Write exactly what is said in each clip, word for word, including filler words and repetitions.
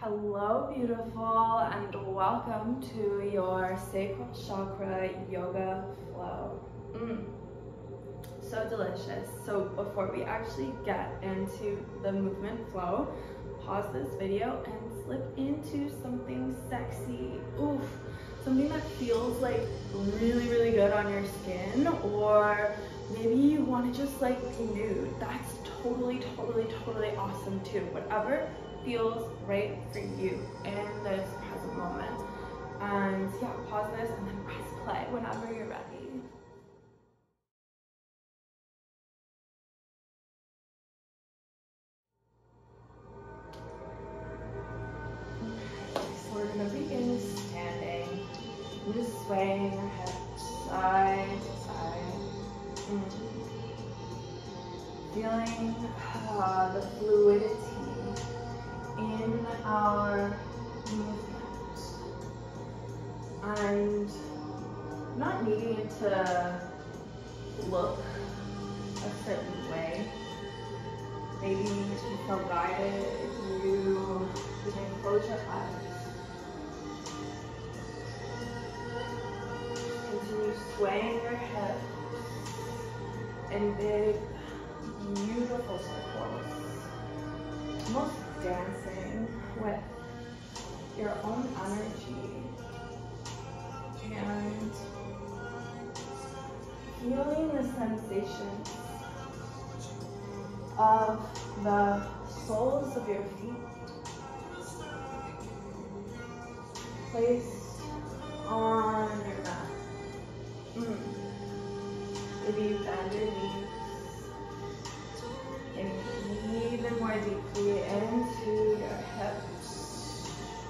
Hello, beautiful, and welcome to your sacral chakra yoga flow. Mm, so delicious. So before we actually get into the movement flow, pause this video and slip into something sexy. Oof, something that feels like really, really good on your skin, or maybe you want to just like be nude. That's totally, totally, totally awesome too. Whatever feels right for you in this present moment. And yeah, pause this and then press play whenever you're ready. So we're gonna begin standing. I'm just swaying your hips side to side. Mm. Feeling uh, the fluidity in our movement, and not needing it to look a certain way. Maybe if you feel guided, you, you can close your eyes. Continue swaying your head in big, beautiful circles, almost dancing with your own energy and feeling the sensations of the soles of your feet placed on your mat. Mm. Maybe you bend your knees and even more deeply into your hips.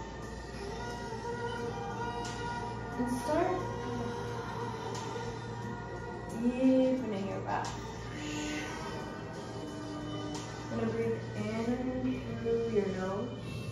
And start deepening your breath. You're gonna breathe in through your nose,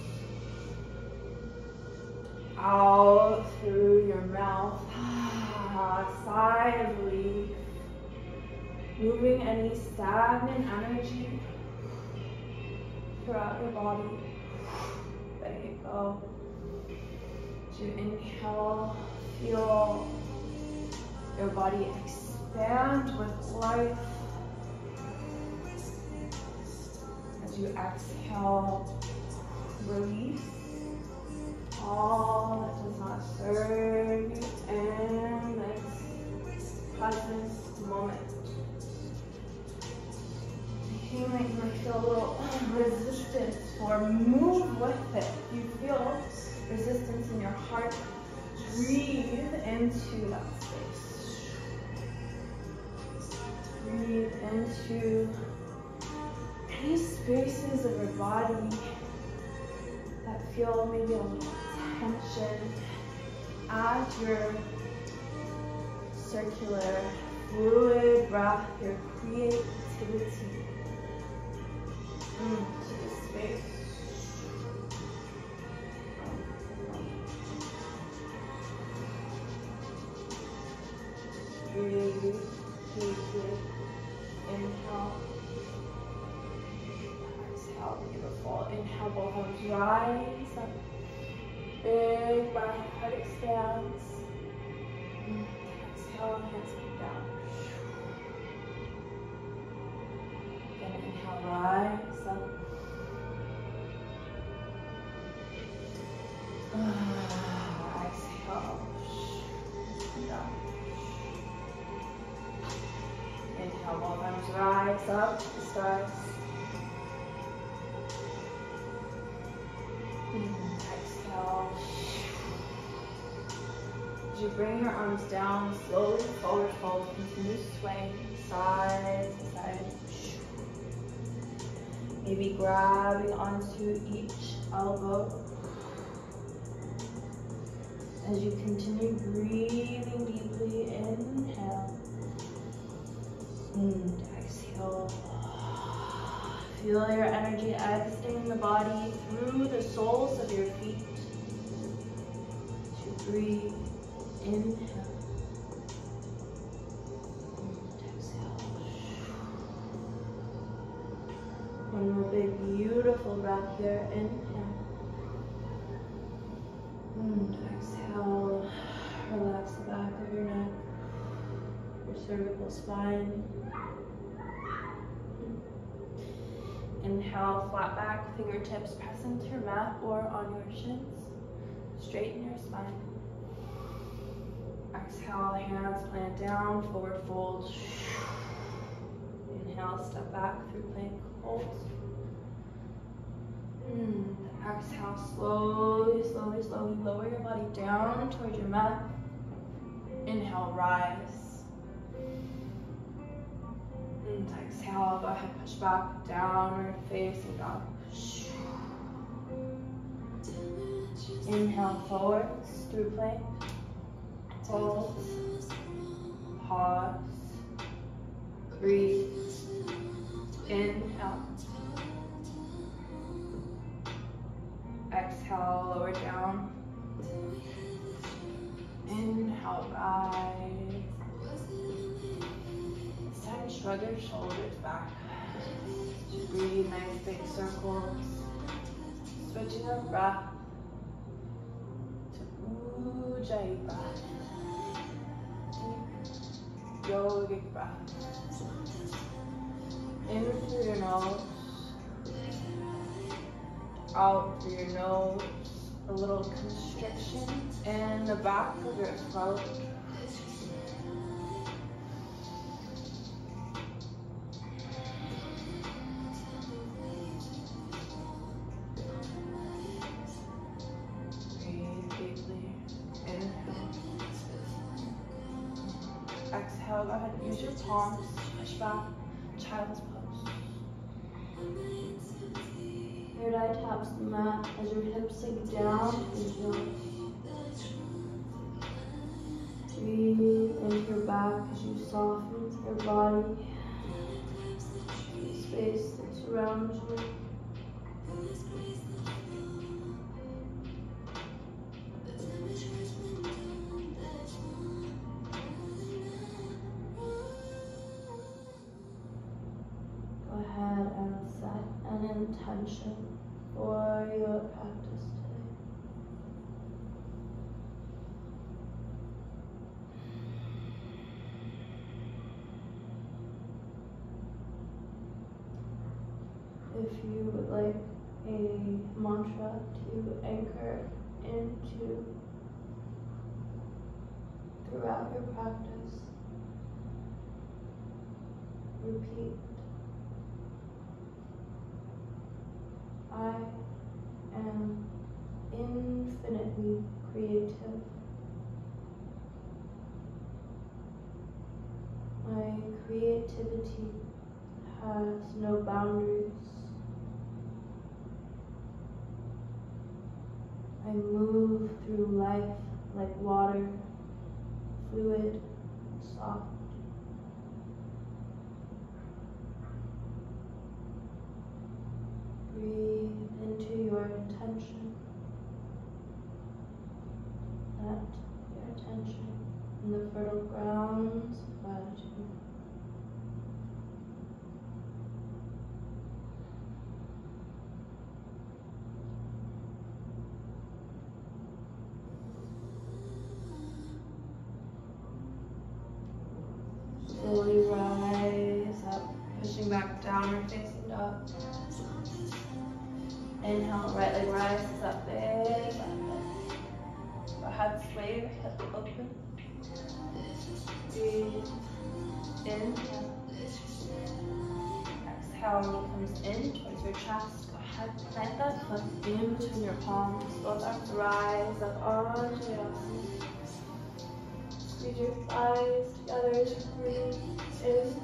out through your mouth. Sigh of relief, moving any stagnant energy throughout your body. Letting it go. As you inhale, feel your body expand with life. As you exhale, release all that does not serve you in this present moment. Feeling like you might feel a little resistance, or move with it. You feel resistance in your heart. Breathe into that space. Breathe into any spaces of your body that feel maybe a little tension. Add your circular fluid breath, your creativity mm, to this space. Breathe deeply. Inhale. Exhale. Beautiful. Inhale, both arms rise up. Big breath, heart expands. Exhale, hands come down. Again, inhale, rise up. Uh, exhale, come down. Inhale, both arms rise up to the stars. Exhale. As you bring your arms down, slowly forward fold, continue swaying side to side. Maybe grabbing onto each elbow. As you continue breathing deeply, inhale and exhale. Feel your energy exiting the body through the soles of your feet. As you breathe, inhale and exhale. One more big, beautiful breath here. Inhale And exhale, relax the back of your neck, your cervical spine. Inhale, flat back, fingertips press into your mat or on your shins. Straighten your spine. Exhale, hands plant down, forward fold. Inhale, step back through plank, hold. And exhale, slowly, slowly, slowly lower your body down towards your mat. Inhale, rise. And exhale, go ahead, push back, downward facing dog. Inhale, forwards through plank. Hold. Pause. Breathe. Inhale. Exhale, lower down. Inhale, rise. It's time to shrug your shoulders back. Breathe, nice big circles. Switching our breath to outtake breath. Deep yogic breath. In through your nose. Out through your nose. A little constriction in the back of your throat. Exhale, go ahead and use your palms, push back, child's pose. Third eye taps the mat as your hips sink down into your breathe into your back as you soften your body, the space that surrounds you. An intention for your practice today. If you would like a mantra to anchor into throughout your practice, repeat. I am infinitely creative. My creativity has no boundaries. I move through life like water, fluid, soft. Breathe into your intention. Let your attention in the fertile grounds of gratitude. Slowly rise up, pushing back downward facing dog. Inhale, right leg rises up, big, go ahead, sway your hip open. Breathe, inhale. Exhale, knee comes in towards your chest. Go ahead, plant that foot in between your palms. Both arms rise up onto your awesome. Squeeze your thighs together as you breathe in.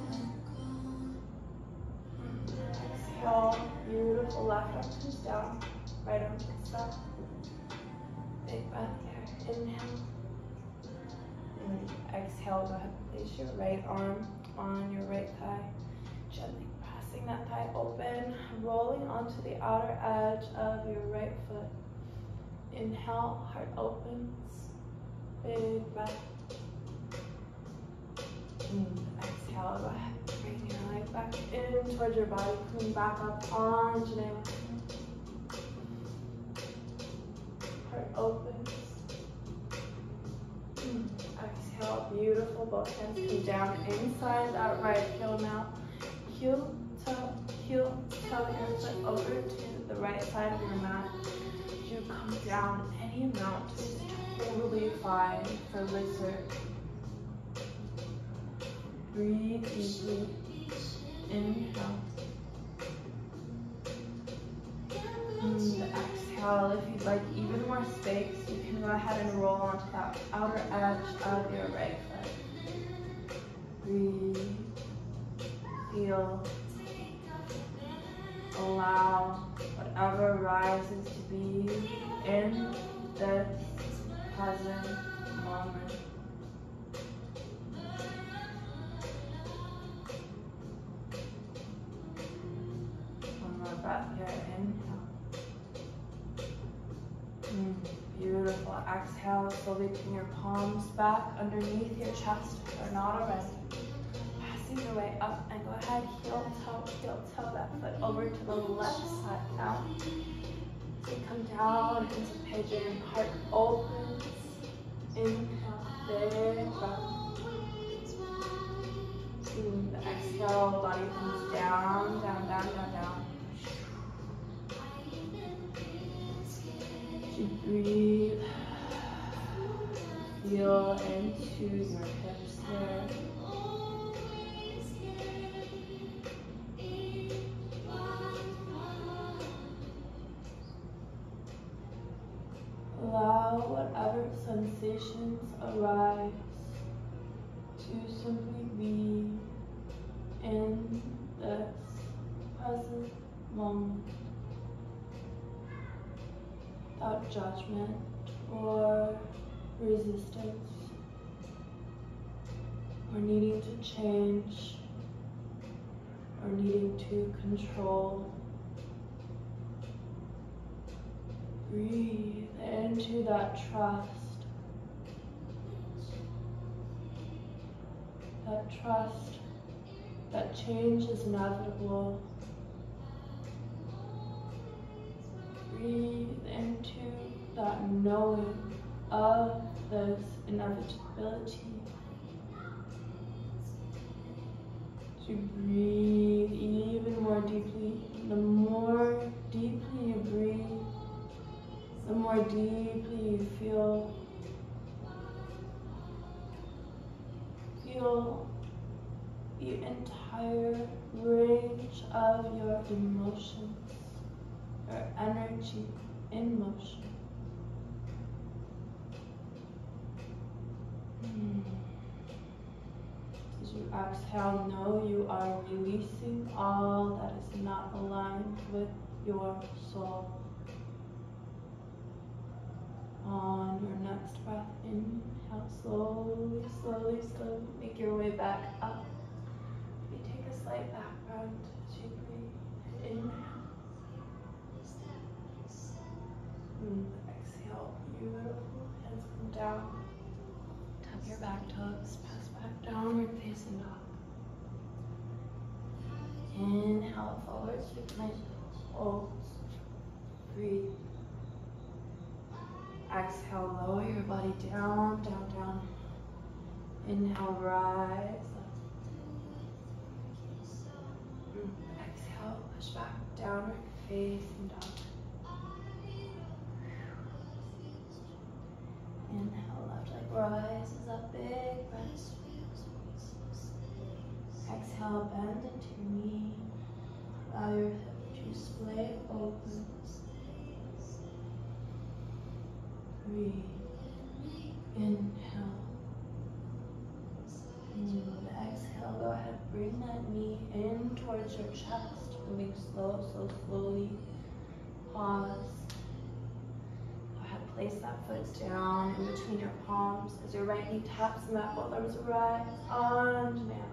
Exhale, beautiful. Left arm comes down, right arm comes up. Big breath here. Inhale. And exhale, go ahead, place your right arm on your right thigh. Gently pressing that thigh open, rolling onto the outer edge of your right foot. Inhale, heart opens. Big breath. And exhale, go ahead, bring your leg back in towards your body, coming back up onto your heart opens. exhale, beautiful. Both hands come down inside that right heel now. Heel, toe, heel, toe, your foot over to the right side of your mat. You come down any amount is totally fine for lizard. Breathe deeply. Inhale. And exhale. If you'd like even more space, you can go ahead and roll onto that outer edge of your right foot. Breathe. Feel. Allow whatever rises to be in this present moment. One more breath here. Inhale. Mm, beautiful. Exhale. Slowly bring your palms back underneath your chest if they're not already. Passing your way up, and go ahead, heel, toe, heel, toe, that foot over to the left side now. So you come down into pigeon, heart opens. Inhale, big breath. And exhale, body comes down, down, down, down, down. You breathe, feel into your hips here. Allow whatever sensations arise to simply be in this present moment without judgment or resistance or needing to change or needing to control. Breathe into that trust, that trust that change is inevitable. Breathe into that knowing of this inevitability. To breathe even more deeply. The more deeply you breathe, the more deeply you feel, feel the entire range of your emotions, your energy in motion. Mm. As you exhale, know you are releasing all that is not aligned with your soul. On your next breath, inhale, slowly, slowly, slowly make your way back up. We take a slight back bend as you breathe. Inhale. And exhale, beautiful. Hands come down. Tap your back toes, press back downward facing dog. Inhale, forward sweep plank. Hold. Breathe. Exhale, lower your body down, down, down. Inhale, rise up. Mm. Exhale, push back, downward facing dog. Inhale, left leg rises up, big breath. Exhale, bend into your knee. Allow your hip to splay open. Breathe. Inhale. And exhale. Go ahead, bring that knee in towards your chest. Moving slow, so slowly. Pause. Go ahead, place that foot down in between your palms as your right knee taps the mat. Both arms rise on to nails.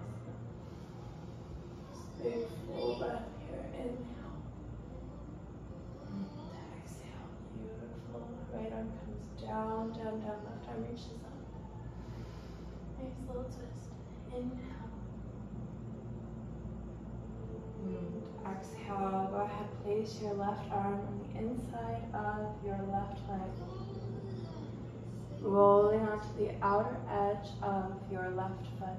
Big full breath here. Inhale. And exhale. Beautiful. Right arm comes down, down, down. Left arm reaches up. Nice little twist. Inhale. And exhale. Go ahead, place your left arm on the inside of your left leg. And exhale, left leg rises up, big breath. Exhale, bend into your knee. Allow your hip to splay open. Breathe. Inhale. And exhale, go ahead, place your left arm on the inside of your left leg. And exhale, left leg rises up, big breath. Exhale, rolling onto the outer edge of your left foot.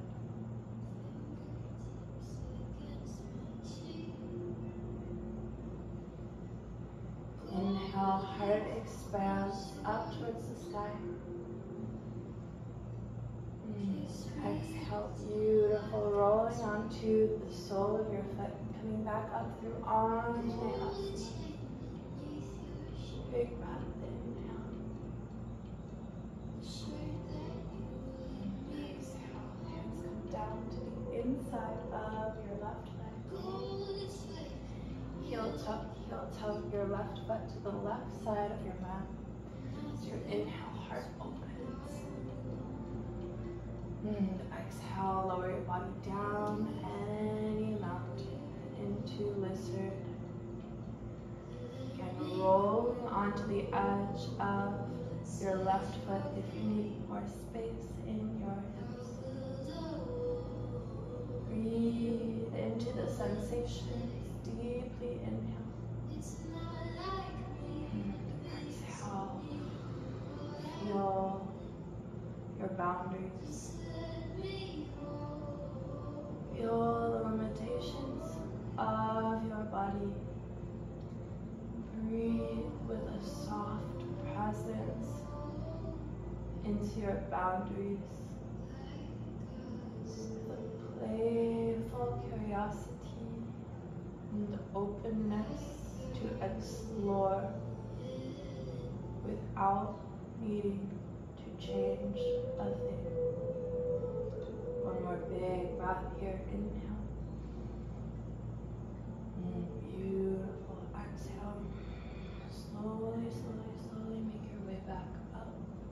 Inhale, heart expands up towards the sky. Exhale, beautiful, rolling onto the sole of your foot, coming back up through arms and hands. Big breath, inhale. Exhale, hands come down to the inside of your left leg. Heel toe, heel toe, your left foot to the left side of your mat. So your inhale, heart opens. And exhale, lower your body down any amount into lizard. Again, rolling onto the edge of your left foot if you need more space in your hips. Breathe into the sensations. Deeply inhale. And exhale. Feel your boundaries. Feel the limitations of your body. Breathe with a soft presence into your boundaries. With a playful curiosity and openness to explore without needing to change a thing. One more big breath here, inhale. And beautiful, exhale. Slowly, slowly, slowly make your way back up.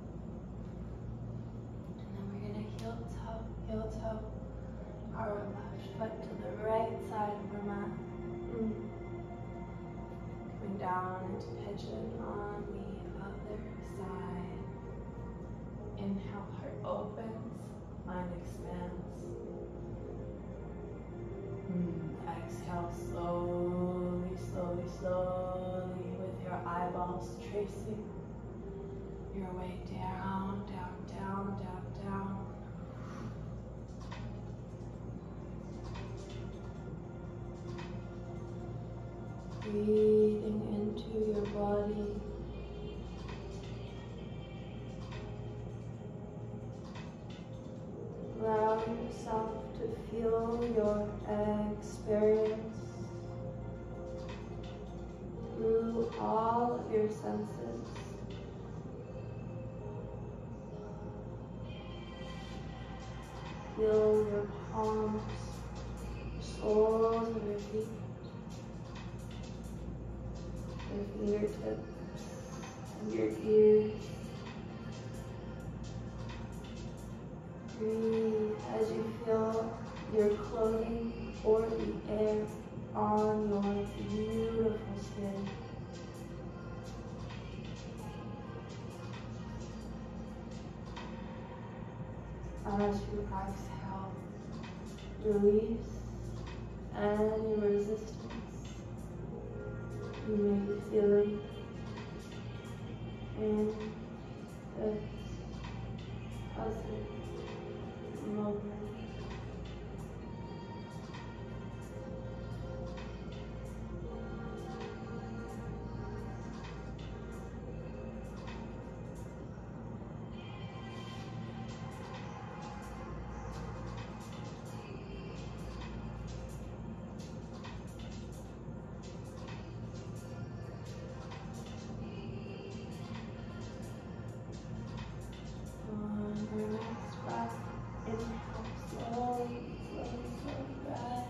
And then we're gonna heel toe, heel toe. Our left foot to the right side of our mat. Mm. Coming down into pigeon on the other side. Inhale, heart opens, mind expands. Mm. Exhale, slowly, slowly, slowly, with your eyeballs tracing your way down, down, down, down, down. Breathing into your body. Allow yourself to feel your experience through all of your senses. Feel your palms, soles of your feet, your fingertips, and your ears. Breathe as you feel your clothing or the air on your beautiful skin. As you exhale, release any resistance you may be feeling in this present moment. On your next breath, inhale slowly, slowly, slowly rise.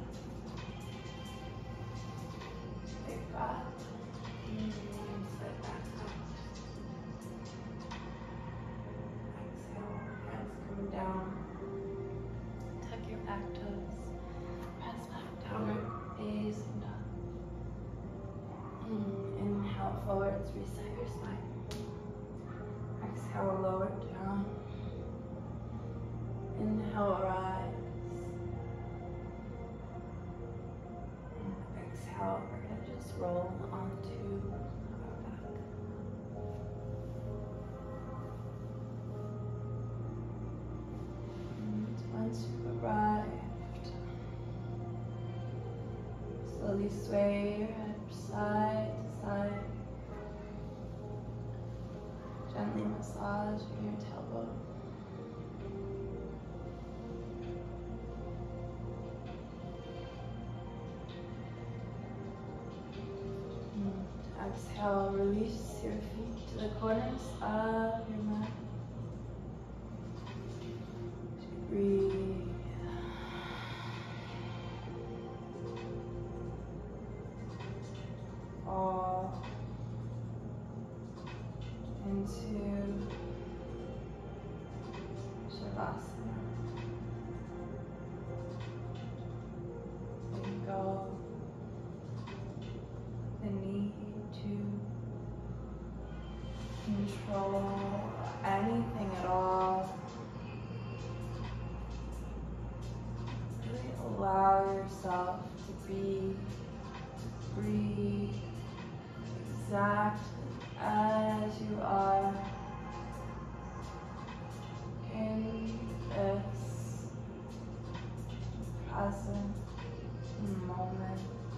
Big breath. And sit back up. Exhale, hands come down. Tuck your back toes. Press back downward, gaze and up. Inhale forwards, reset your spine. Exhale, lower down. Inhale, rise. And exhale, we're going to just roll onto our back. sway your head side to side. Gently massage your tailbone. And exhale, release your feet to the corners of your mat. Breathe. Fall into Shavasana. Letting go the need to control anything at all. Really allow yourself to be free exactly as you are in this present moment.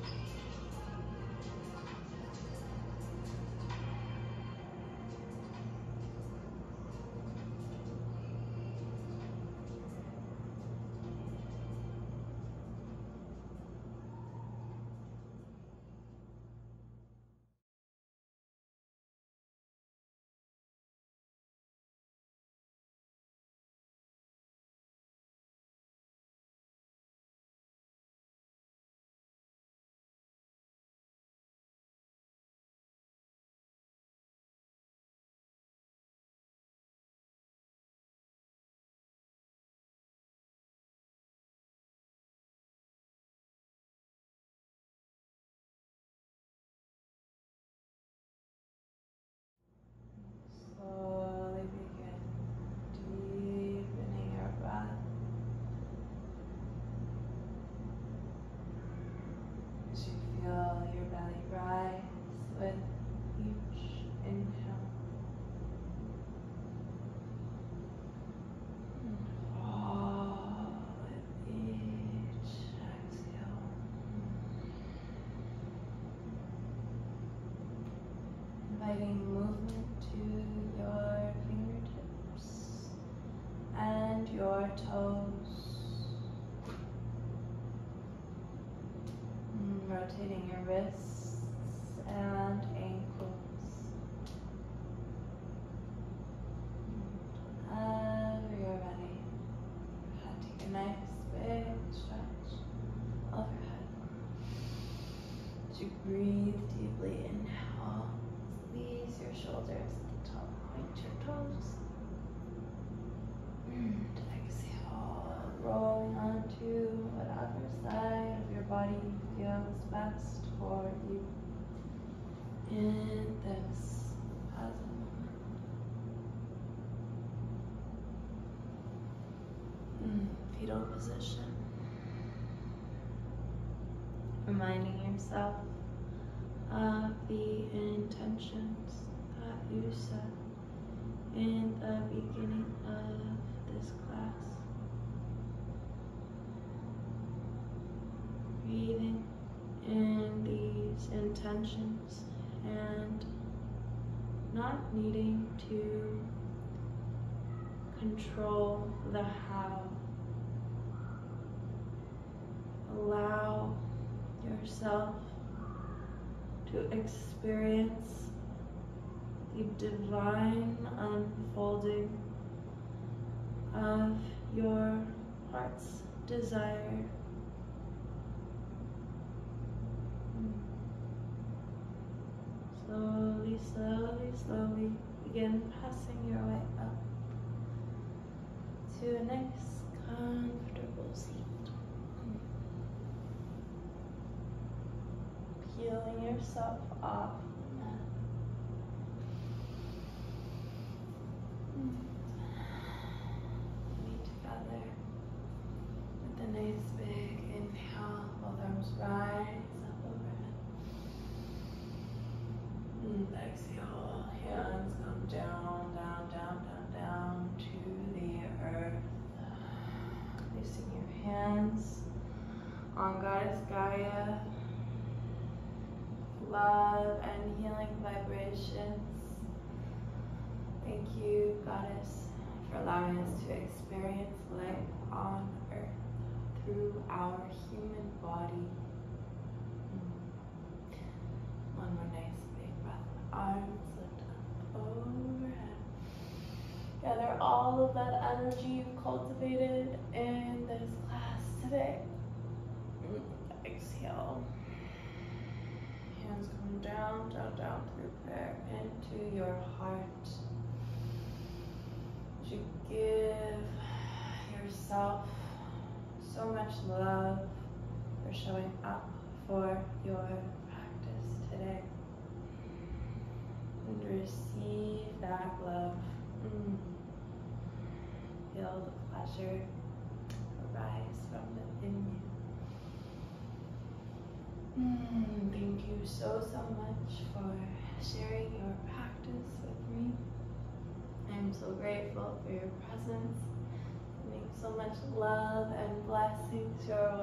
Slowly begin deepening your breath. As you feel your belly rise with each inhale. And fall with each exhale. Inviting movement to your fingertips and your toes. Mm, rotating your wrists and ankles. Whenever you're ready, take a nice big stretch of your head. As you breathe deeply, inhale. Squeeze your shoulders at the top, point your toes. And exhale, rolling onto whatever side of your body feels best for you in this present moment. Mm, fetal position. Reminding yourself of the intentions that you set in the beginning of this class. Breathing in these intentions and not needing to control the how. Allow yourself to experience the divine unfolding of your heart's desire. Slowly, slowly, slowly begin pressing your way up to a nice, comfortable seat. Peeling yourself off the mat. Feet together with a nice big inhale. Both arms rise up overhead. And exhale, hands come down, down, down, down, down to the earth. Placing your hands on Goddess Gaia love and healing vibrations. Thank you, Goddess, for allowing us to experience life on Earth through our human body. One more nice big breath. Arms lift up overhead. Gather all of that energy you've cultivated in this class today. Exhale. Hands come down, down, down through prayer into your heart. You give yourself so much love for showing up for your practice today. And receive that love. Mm. Feel the pleasure arise from within you. Mm. Thank you so, so much for sharing your practice with me. I'm so grateful for your presence. Sending so much love and blessings your